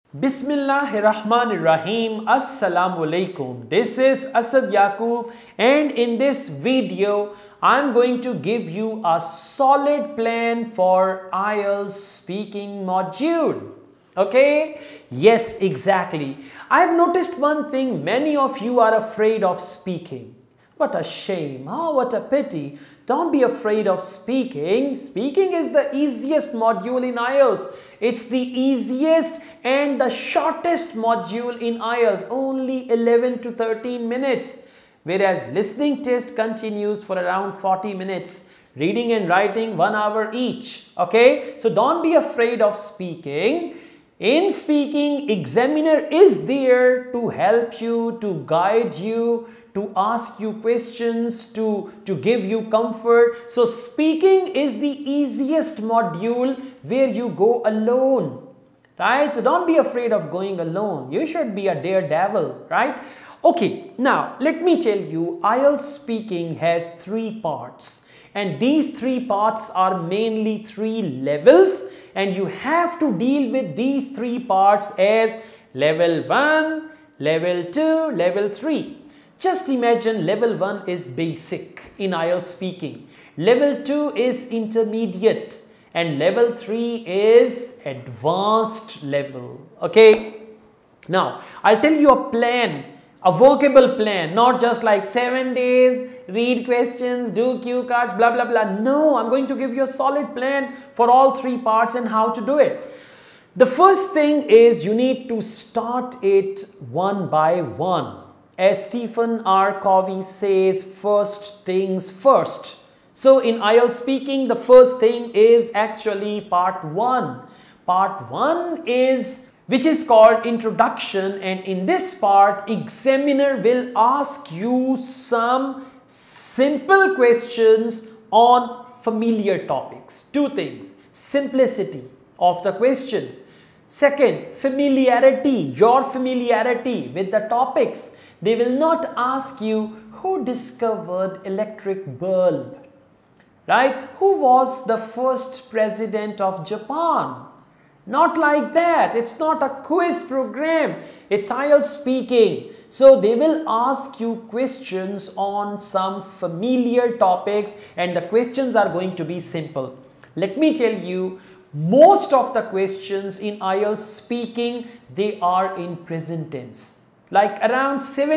Bismillahirrahmanirrahim. Assalamu alaikum. This is Asad Yaqub, and in this video I'm going to give you a solid plan for IELTS speaking module. Okay? Yes, exactly. I've noticed one thing: many of you are afraid of speaking. What a shame. Oh, what a pity. Don't be afraid of speaking. Speaking is the easiest module in IELTS. It's the easiest and the shortest module in IELTS. Only 11 to 13 minutes. Whereas listening test continues for around 40 minutes. Reading and writing 1 hour each. Okay? So don't be afraid of speaking. In speaking, examiner is there to help you, to guide you, to ask you questions, to give you comfort. So speaking is the easiest module where you go alone, right? So don't be afraid of going alone. You should be a daredevil, right? Okay, now let me tell you, IELTS speaking has 3 parts, and these 3 parts are mainly 3 levels, and you have to deal with these 3 parts as level 1, level 2, level 3. Just imagine level 1 is basic in IELTS speaking, level 2 is intermediate, and level 3 is advanced level. Okay? Now, I'll tell you a plan, a workable plan, not just like 7 days, read questions, do cue cards, blah, blah, blah. No, I'm going to give you a solid plan for all 3 parts and how to do it. The first thing is you need to start it one by one. As Stephen R. Covey says, first things first. So in IELTS speaking, the first thing is actually part 1. Part 1 is, which is called introduction, and in this part, examiner will ask you some simple questions on familiar topics. 2 things: simplicity of the questions. Second, familiarity, your familiarity with the topics. They will not ask you who discovered electric bulb, right? Who was the first president of Japan? Not like that. It's not a quiz program. It's IELTS speaking. So they will ask you questions on some familiar topics, and the questions are going to be simple. Let me tell you, most of the questions in IELTS speaking, they are in present tense. Like around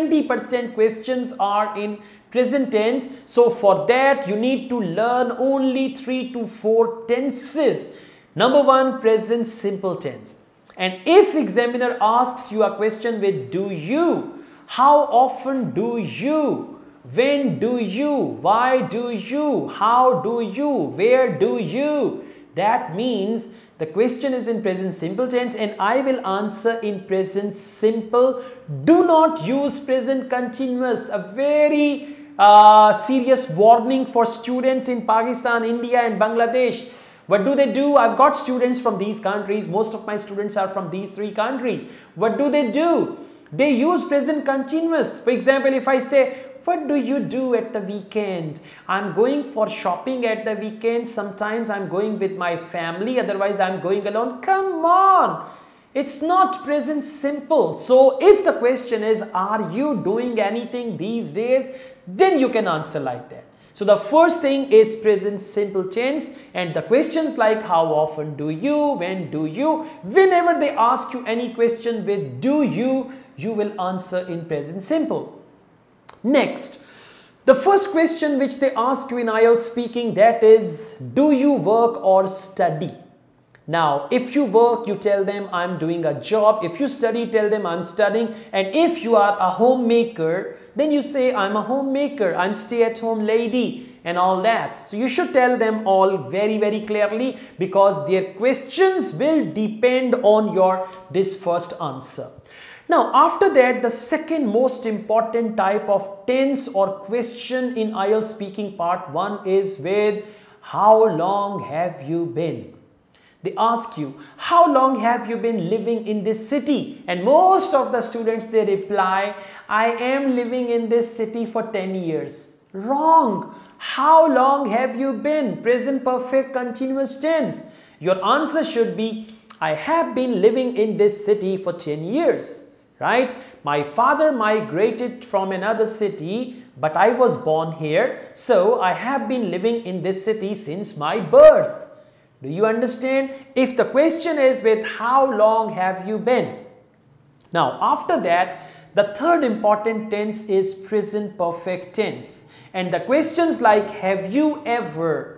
70% questions are in present tense. So for that, you need to learn only 3 to 4 tenses. Number 1, present simple tense. And if examiner asks you a question with do you, how often do you, when do you, why do you, how do you, where do you, that means the question is in present simple tense and I will answer in present simple. Do not use present continuous. A very serious warning for students in Pakistan, India and Bangladesh. What do they do? I've got students from these countries. Most of my students are from these 3 countries. What do? They use present continuous. For example, if I say, what do you do at the weekend? I'm going for shopping at the weekend. Sometimes I'm going with my family. Otherwise, I'm going alone. Come on. It's not present simple. So if the question is, are you doing anything these days? Then you can answer like that. So the first thing is present simple tense, and the questions like how often do you, when do you, whenever they ask you any question with do you will answer in present simple. Next, the first question which they ask you in IELTS speaking, that is, do you work or study? Now, if you work, you tell them I'm doing a job. If you study, tell them I'm studying. And if you are a homemaker, then you say I'm a homemaker, I'm stay-at-home lady and all that. So you should tell them all very, very clearly, because their questions will depend on your this first answer. Now, after that, the second most important type of tense or question in IELTS speaking part 1 is with how long have you been? They ask you, how long have you been living in this city? And most of the students, they reply, I am living in this city for 10 years. Wrong. How long have you been? Present perfect continuous tense. Your answer should be, I have been living in this city for 10 years, right? My father migrated from another city, but I was born here, so I have been living in this city since my birth. Do you understand? If the question is with how long have you been? Now, after that, the third important tense is present perfect tense. And the questions like have you ever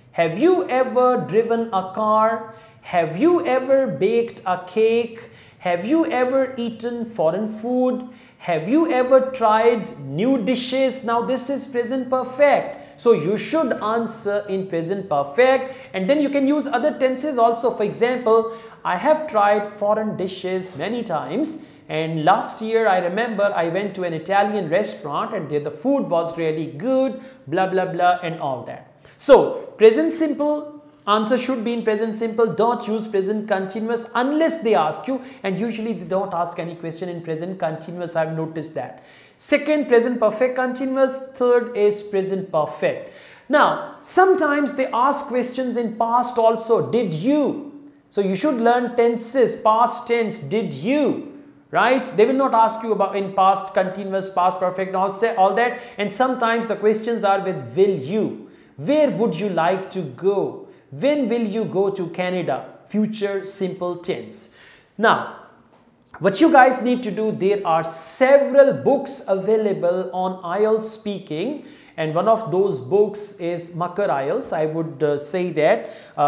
driven a car? Have you ever baked a cake? Have you ever eaten foreign food? Have you ever tried new dishes? Now this is present perfect. So you should answer in present perfect, and then you can use other tenses also. For example, I have tried foreign dishes many times, and last year I remember I went to an Italian restaurant and there the food was really good, blah blah blah and all that. So present simple, answer should be in present simple. Don't use present continuous unless they ask you, and usually they don't ask any question in present continuous. I've noticed that. Second, present perfect continuous. Third is present perfect. Now sometimes they ask questions in past also. Did you? So you should learn tenses, past tense, did you, right? They will not ask you about in past continuous, past perfect, all that. And sometimes the questions are with will you. Where would you like to go? When will you go to Canada? Future simple tense. Now, what you guys need to do, there are several books available on IELTS speaking, and one of those books is Makar IELTS. I would say that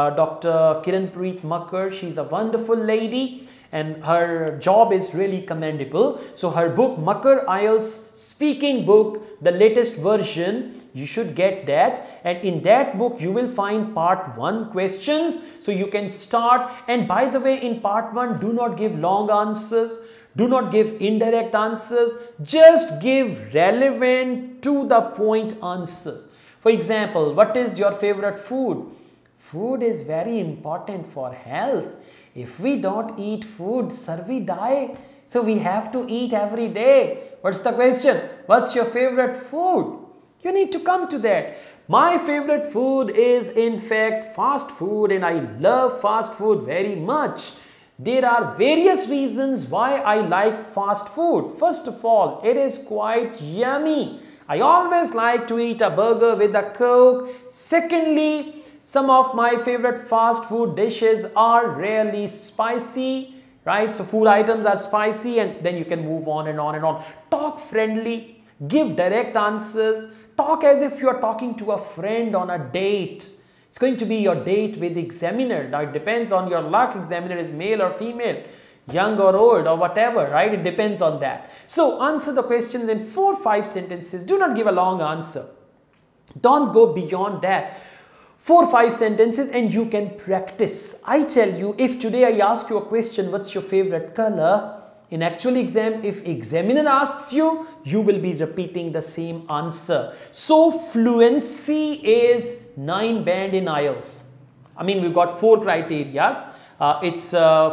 Dr. Kiranpreet Makar, she's a wonderful lady and her job is really commendable. So her book Makar IELTS speaking book, the latest version, you should get that, and in that book you will find part 1 questions, so you can start. And by the way, in part 1, do not give long answers, do not give indirect answers, just give relevant to the point answers. For example, what is your favorite food? Food is very important for health. If we don't eat food, sir, we die. So we have to eat every day. What's the question? What's your favorite food? You need to come to that. My favorite food is in fact fast food, and I love fast food very much. There are various reasons why I like fast food. First of all, it is quite yummy. I always like to eat a burger with a Coke. Secondly, some of my favorite fast food dishes are really spicy, right? So food items are spicy, and then you can move on and on and on. Talk friendly, give direct answers. Talk as if you are talking to a friend on a date. It's going to be your date with examiner. Now it depends on your luck. Examiner is male or female, young or old or whatever, right? It depends on that. So answer the questions in 4-5 sentences. Do not give a long answer. Don't go beyond that. 4-5 sentences and you can practice. I tell you, if today I ask you a question, what's your favorite color? In actual exam, if examiner asks you, you will be repeating the same answer. So fluency is 9 band in IELTS. I mean, we've got 4 criteria. It's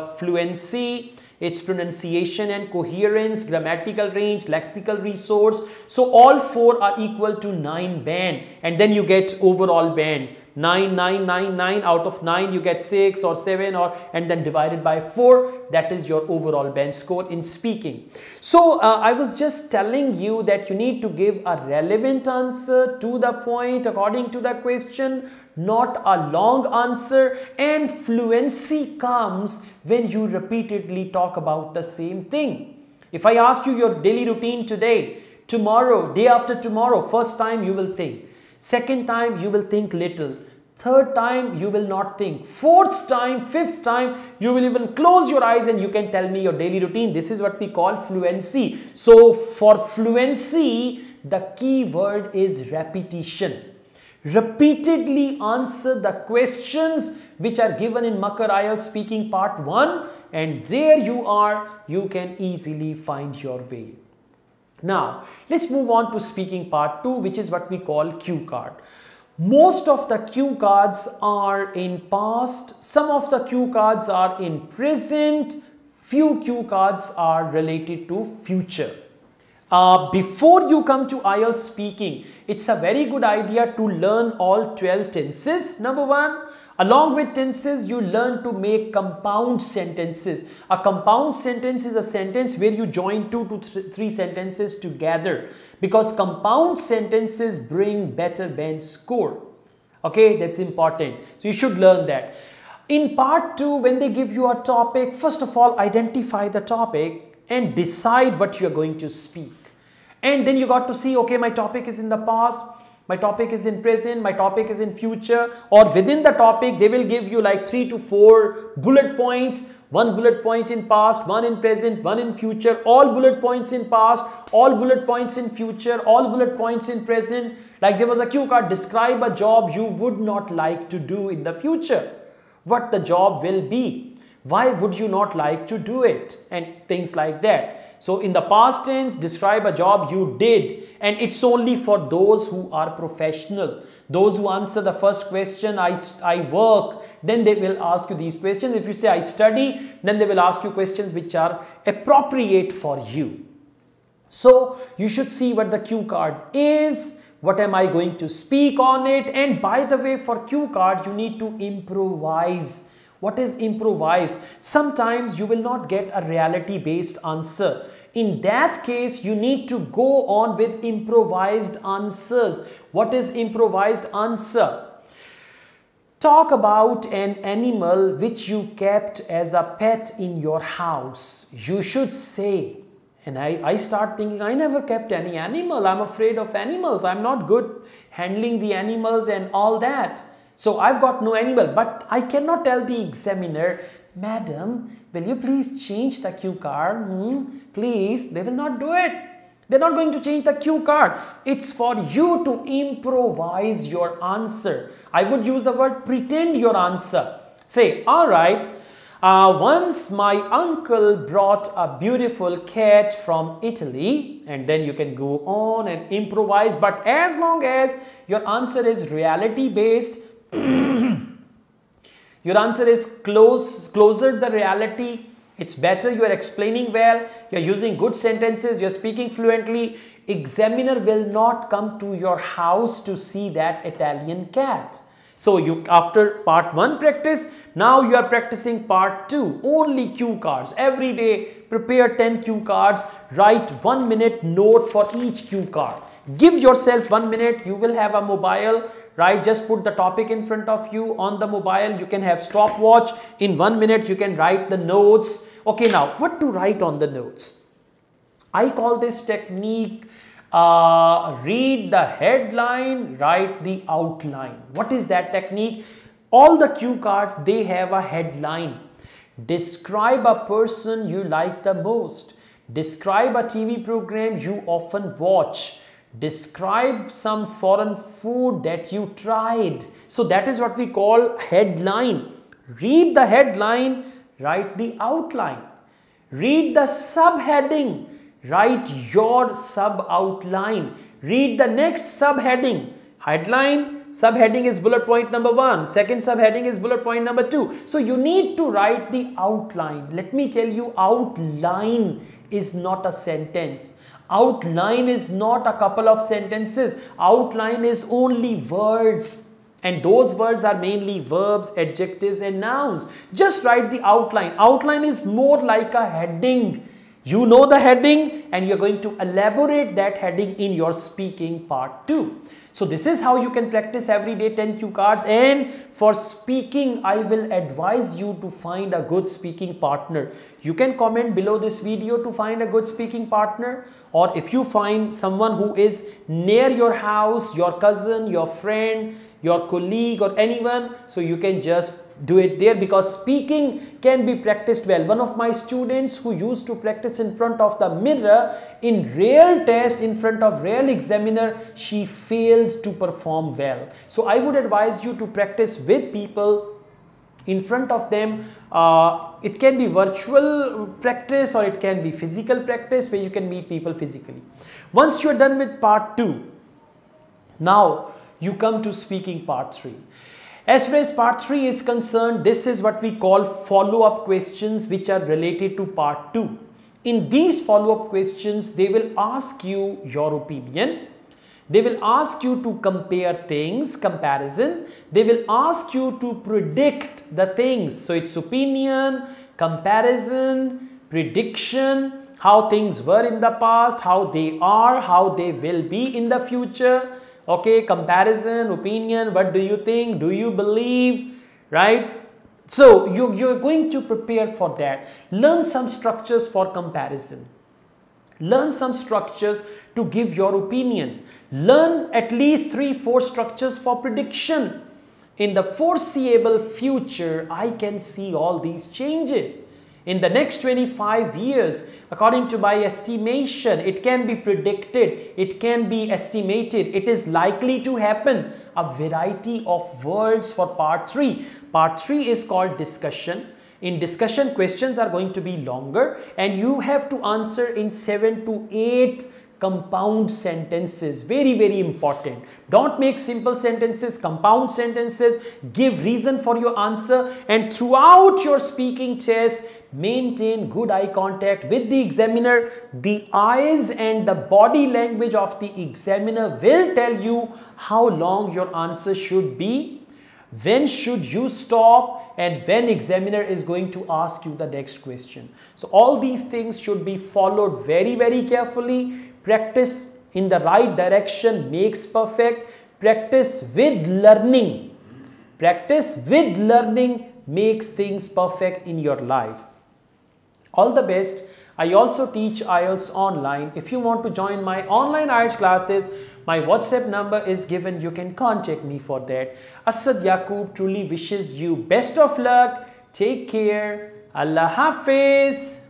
fluency, its pronunciation and coherence, grammatical range, lexical resource. So all 4 are equal to 9 band, and then you get overall band. 9, 9, 9, 9, out of 9 you get 6 or 7 and then divided by 4, that is your overall band score in speaking. So I was just telling you that you need to give a relevant answer to the point according to the question, not a long answer, and fluency comes when you repeatedly talk about the same thing. If I ask you your daily routine today, tomorrow, day after tomorrow, first time you will think. Second time you will think little. Third time you will not think. Fourth time, fifth time you will even close your eyes and you can tell me your daily routine. This is what we call fluency. So for fluency, the key word is repetition. Repeatedly answer the questions which are given in Makar IELTS speaking part 1, and there you are, you can easily find your way. Now, let's move on to speaking part 2, which is what we call cue card. Most of the cue cards are in past, some of the cue cards are in present, few cue cards are related to future. Before you come to IELTS speaking, it's a very good idea to learn all 12 tenses. Number 1, Along with tenses, you learn to make compound sentences. A compound sentence is a sentence where you join 2 to 3 sentences together, because compound sentences bring better band score. Okay, that's important. So you should learn that. In part 2, when they give you a topic, first of all, identify the topic and decide what you are going to speak. And then you got to see, okay, my topic is in the past, my topic is in present, my topic is in future, or within the topic, they will give you like 3 to 4 bullet points. 1 bullet point in past, 1 in present, 1 in future, all bullet points in past, all bullet points in future, all bullet points in present. Like there was a cue card, describe a job you would not like to do in the future. What the job will be. Why would you not like to do it? And things like that. So in the past tense, describe a job you did, and it's only for those who are professional. Those who answer the first question, I work, then they will ask you these questions. If you say I study, then they will ask you questions which are appropriate for you. So you should see what the cue card is, what am I going to speak on it, and by the way, for cue card, you need to improvise. What is improvise? Sometimes you will not get a reality-based answer. In that case, you need to go on with improvised answers. What is improvised answer? Talk about an animal which you kept as a pet in your house. You should say, and I start thinking, I never kept any animal. I'm afraid of animals. I'm not good handling the animals and all that. So I've got no animal, but I cannot tell the examiner, Madam, will you please change the cue card? Please, they will not do it. They're not going to change the cue card. It's for you to improvise your answer. I would use the word pretend your answer. Say, all right, once my uncle brought a beautiful cat from Italy, and then you can go on and improvise. But as long as your answer is reality based, your answer is closer the reality, it's better, you are explaining well, you are using good sentences, you are speaking fluently, examiner will not come to your house to see that Italian cat. So you, after part 1 practice, now you are practicing part 2, only cue cards. Every day prepare 10 cue cards, write 1 minute note for each cue card. Give yourself 1 minute, you will have a mobile, right? Just put the topic in front of you on the mobile. You can have stopwatch. In 1 minute, you can write the notes. Okay, now what to write on the notes? I call this technique read the headline, write the outline. What is that technique? All the cue cards, they have a headline. Describe a person you like the most. Describe a TV program you often watch. Describe some foreign food that you tried. So that is what we call headline. Read the headline, write the outline. Read the subheading, write your sub-outline. Read the next subheading. Headline, subheading is bullet point number 1. Second subheading is bullet point number 2. So you need to write the outline. Let me tell you, outline is not a sentence. Outline is not a couple of sentences. Outline is only words. And those words are mainly verbs, adjectives and nouns. Just write the outline. Outline is more like a heading. You know the heading and you're going to elaborate that heading in your speaking part 2. So this is how you can practice every day 10 cue cards. And for speaking, I will advise you to find a good speaking partner. You can comment below this video to find a good speaking partner. Or if you find someone who is near your house, your cousin, your friend, your colleague or anyone, so you can just do it there, because speaking can be practiced well. One of my students who used to practice in front of the mirror in real test, in front of real examiner, she failed to perform well. So I would advise you to practice with people in front of them. It can be virtual practice or it can be physical practice where you can meet people physically. Once you are done with part 2, now you come to speaking part 3. As far as part 3 is concerned, this is what we call follow-up questions which are related to part 2. In these follow-up questions, they will ask you your opinion. They will ask you to compare things, comparison. They will ask you to predict the things. So it's opinion, comparison, prediction, how things were in the past, how they are, how they will be in the future. Okay, comparison, opinion, what do you think, do you believe, right? So you're going to prepare for that. Learn some structures for comparison. Learn some structures to give your opinion. Learn at least 3-4 structures for prediction. In the foreseeable future, I can see all these changes. In the next 25 years, according to my estimation, it can be predicted, it can be estimated, it is likely to happen. A variety of words for part 3. Part 3 is called discussion. In discussion, questions are going to be longer and you have to answer in 7 to 8 compound sentences. Very, very important. Don't make simple sentences, compound sentences. Give reason for your answer, and throughout your speaking test, maintain good eye contact with the examiner. The eyes and the body language of the examiner will tell you how long your answer should be, when should you stop, and when examiner is going to ask you the next question. So all these things should be followed very, very carefully. Practice in the right direction makes perfect. Practice with learning. Practice with learning makes things perfect in your life. All the best. I also teach IELTS online. If you want to join my online IELTS classes, my WhatsApp number is given. You can contact me for that. Asad Yaqub truly wishes you best of luck. Take care. Allah Hafiz.